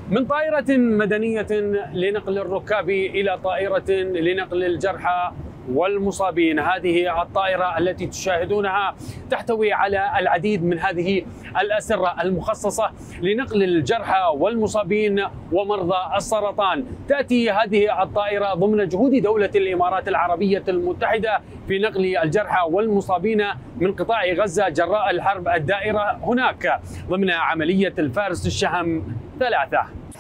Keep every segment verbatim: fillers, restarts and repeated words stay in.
من طائرة مدنية لنقل الركاب إلى طائرة لنقل الجرحى والمصابين. هذه الطائرة التي تشاهدونها تحتوي على العديد من هذه الأسرة المخصصة لنقل الجرحى والمصابين ومرضى السرطان. تأتي هذه الطائرة ضمن جهود دولة الإمارات العربية المتحدة في نقل الجرحى والمصابين من قطاع غزة جراء الحرب الدائرة هناك ضمن عملية الفارس الشهم ثلاثة.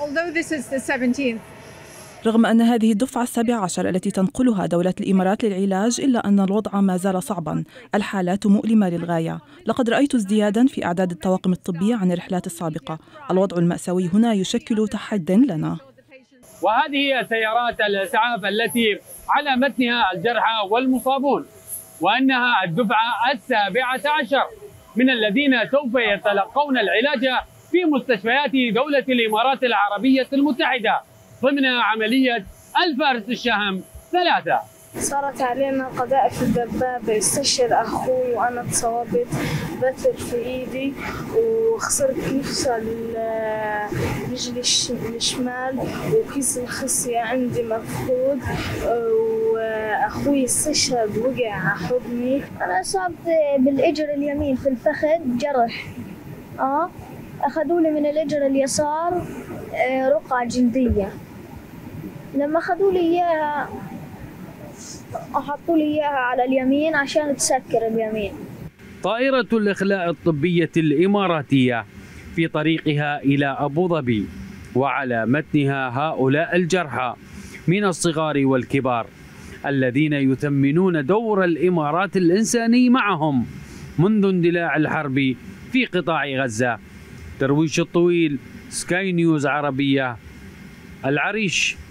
رغم أن هذه الدفعة السابعة عشر التي تنقلها دولة الإمارات للعلاج، إلا أن الوضع ما زال صعبا، الحالات مؤلمة للغاية. لقد رأيت ازديادا في أعداد الطواقم الطبية عن الرحلات السابقة. الوضع المأساوي هنا يشكل تحديا لنا. وهذه هي سيارات الإسعاف التي على متنها الجرحى والمصابون، وأنها الدفعة السابعة عشر من الذين سوف يتلقون العلاج في مستشفيات دولة الإمارات العربية المتحدة ضمن عملية الفارس الشهم ثلاثة. صارت علينا قذائف في الدبابة، استشهد أخوي وأنا اتصابت بتر في إيدي وخسرت مفصل رجلي الشمال وكيس الخصية عندي مفقود، وأخوي استشهد وقع على حضني. أنا أصبت بالإجر اليمين في الفخذ جرح، آه أخذوا لي من الإجر اليسار رقعة جلدية. لما أخذوا لي إياها أحطوا لي إياها على اليمين عشان تسكر اليمين. طائرة الإخلاء الطبية الإماراتية في طريقها إلى أبو ظبي، وعلى متنها هؤلاء الجرحى من الصغار والكبار الذين يثمنون دور الإمارات الإنساني معهم منذ اندلاع الحرب في قطاع غزة. درويش الطويل، سكاي نيوز عربية، العريش.